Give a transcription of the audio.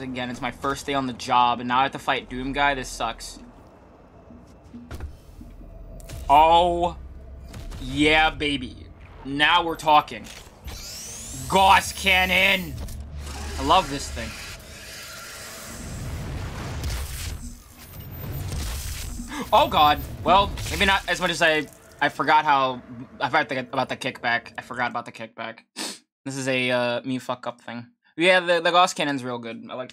again. It's my first day on the job, and now I have to fight Doomguy. This sucks. Oh, yeah, baby. Now we're talking. Gauss Cannon! I love this thing. Oh god. Well, maybe not as much as I forgot about the kickback. I forgot about the kickback. This is a me fuck up thing. Yeah, the Gauss Cannon's real good. I like that.